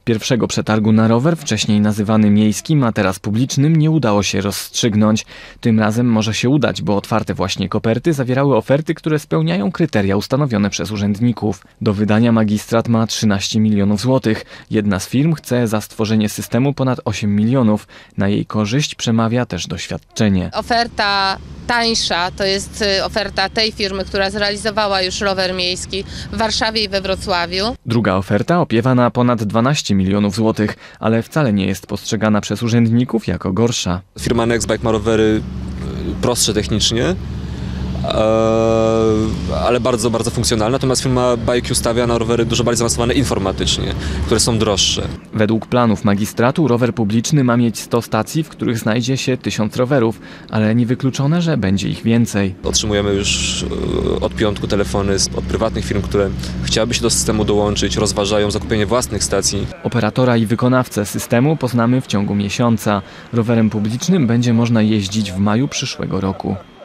Pierwszego przetargu na rower, wcześniej nazywany miejskim, a teraz publicznym, nie udało się rozstrzygnąć. Tym razem może się udać, bo otwarte właśnie koperty zawierały oferty, które spełniają kryteria ustanowione przez urzędników. Do wydania magistrat ma 13 milionów złotych. Jedna z firm chce za stworzenie systemu ponad 8 milionów. Na jej korzyść przemawia też doświadczenie. Oferta tańsza to jest oferta tej firmy, która zrealizowała już rower miejski w Warszawie i we Wrocławiu. Druga oferta opiewa na ponad 12 milionów złotych, ale wcale nie jest postrzegana przez urzędników jako gorsza. Firma Nextbike ma rowery prostsze technicznie, ale bardzo, bardzo funkcjonalne. Natomiast firma BikeU stawia na rowery dużo bardziej zaawansowane informatycznie, które są droższe. Według planów magistratu rower publiczny ma mieć 100 stacji, w których znajdzie się 1000 rowerów, ale niewykluczone, że będzie ich więcej. Otrzymujemy już od piątku telefony od prywatnych firm, które chciałyby się do systemu dołączyć, rozważają zakupienie własnych stacji. Operatora i wykonawcę systemu poznamy w ciągu miesiąca. Rowerem publicznym będzie można jeździć w maju przyszłego roku.